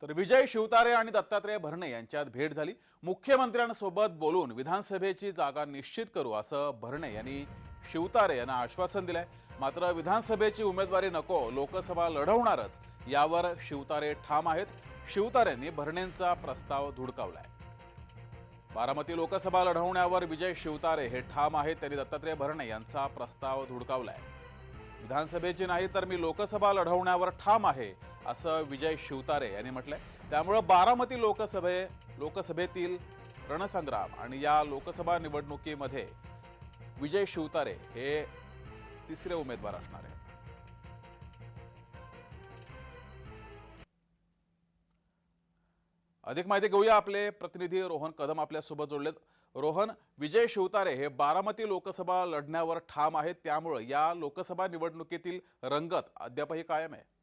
तर विजय शिवतारे आणि दत्तात्रय भरणे यांच्यात भेट झाली। मुख्यमंत्र्यांसोबत बोलून विधानसभेची जागा निश्चित करू असं भरणे यांनी शिवतारे यांना आश्वासन दिलंय। मात्र विधानसभेची उमेदवारी नको, लोकसभा लढवणारच यावर शिवतारे ठाम आहेत। शिवतारेंनी भरणेंचा प्रस्ताव धुडकावलाय। बारामती लोकसभा लढवण्यावर विजय शिवतारे हे ठाम आहेत। त्यांनी दत्तात्रय भरणे यांचा प्रस्ताव धुडकावलाय। विधानसभेची नाही तर मी लोकसभा लढवण्यावर ठाम आहे असं विजय शिवतारे यांनी म्हटलंय। त्यामुळे बारामती लोकसभेतील रणसंग्राम आणि या लोकसभा निवडणुकीमध्ये विजय शिवतारे हे तिसरे उमेदवार असणार आहेत। अधिक माहिती घेऊया, आपले प्रतिनिधी रोहन कदम आपल्या सोबत जोडलेत। रोहन, विजय शिवतारे हे बारामती लोकसभा लढण्यावर ठाम आहेत, त्यामुळे या लोकसभा निवडणुकीतील रंगत अद्यापही कायम आहे।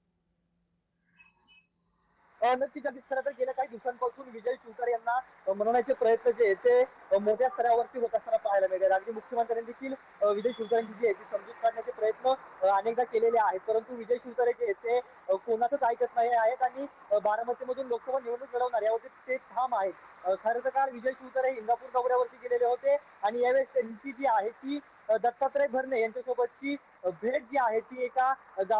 नक्कीच खरं तर गेल्या काही दिवसांपासून विजय शिवतारे यांना मनवण्याचे प्रयत्न जे आहेत ते मोठ्या स्तरावरती होत असताना पाहायला मिळेल। अगदी मुख्यमंत्र्यांनी देखील विजय शिवतारेंची जी आहे ती समजूत काढण्याचे प्रयत्न अनेकदा केलेले आहेत, परंतु विजय शिवतारे जे आहेत ते कोणाचंच ऐकत नाही आहेत आणि बारामतीमधून लोकसभा निवडणूक लढवणार यावरती ते ठाम आहेत। खरं तर काल विजय शिवतारे इंदापूर दौऱ्यावरती गेलेले होते आणि यावेळेस त्यांची जी आहे ती दत्तात्रय भरणे यांच्यासोबतची भेट जी आहे ती एका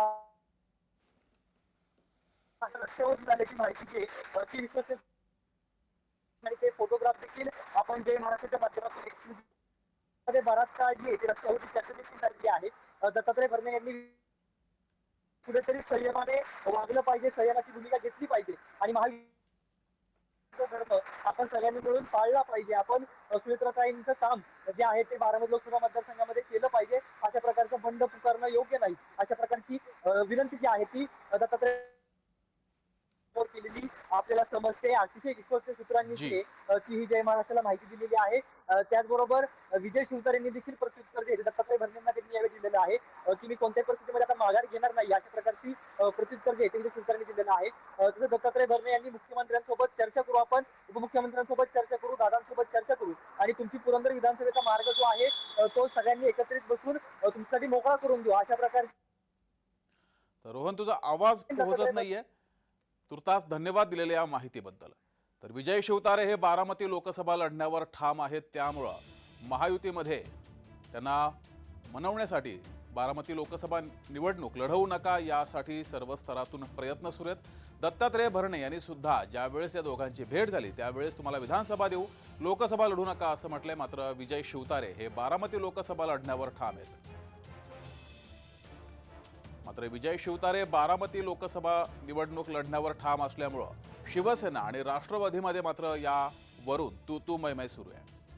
रस्त्यावर झाल्याची माहिती जी ती विश्वास आणि ते फोटोग्राफ देखील आपण जे महाराष्ट्राच्या माध्यमातून मध्ये बराच काळ जी आहे रस्त्यावरची चर्चा देखील झालेली आहे। दत्तात्रय भरणे यांनी कुठेतरी संयमाने वागलं पाहिजे, संयमाची भूमिका घेतली पाहिजे आणि धर्म आपण सगळ्यांनी मिळून पाळला पाहिजे। आपण सुनेत्राताईंचं काम जे आहे ते बारामती लोकसभा मतदारसंघामध्ये केलं पाहिजे। अशा प्रकारचं बंड पुकारणं योग्य नाही, अशा प्रकारची विनंती जी आहे ती दत्तात्रय केलेली आपल्याला समजते। अतिशय विश्वस्त सूत्रांनी जी ही जय महाराष्ट्राला माहिती दिलेली आहे। त्याचबरोबर विजय शिवतारेंनी देखील प्रत्युत्तर जे दत्तात्रय भरणेंना त्यांनी यावेळी दिलेलं आहे की मी कोणत्याही परिस्थितीमध्ये आता माघार घेणार नाही, अशा प्रकारची प्रत्युत्तर जे विजय शिवतारेंनी दिलेलं आहे। तसं दत्तात्रय भरणे यांनी मुख्यमंत्र्यांसोबत चर्चा करू, आपण उपमुख्यमंत्र्यांसोबत चर्चा करू, दादांसोबत चर्चा करू आणि तुमची पुरंदर विधानसभेचा मार्ग जो आहे तो सगळ्यांनी एकत्रित बसून तुमच्यासाठी मोकळा करून देऊ, अशा प्रकारची। तर रोहन, तुझा आवाज पोहोचत नाहीये। तुर्तास धन्यवाद दिलेल्या या माहितीबद्दल। तर विजय शिवतारे हे बारामती लोकसभा लढण्यावर ठाम आहेत, त्यामुळे महायुतीमध्ये त्यांना मनवण्यासाठी बारामती लोकसभा निवडणूक लढवू नका यासाठी सर्व स्तरातून प्रयत्न सुरू आहेत। दत्तात्रय भरणे यांनी सुद्धा ज्यावेळेस या दोघांची भेट झाली त्यावेळेस तुम्हाला विधानसभा देऊ, लोकसभा लढू नका असं म्हटलंय। मात्र विजय शिवतारे हे बारामती लोकसभा लढण्यावर ठाम आहेत। मात्र विजय शिवतारे बारामती लोकसभा निवडणूक लढण्यावर ठाम असल्यामुळे शिवसेना आणि राष्ट्रवादीमध्ये मात्र यावरून तू मै मै सुरू आहे।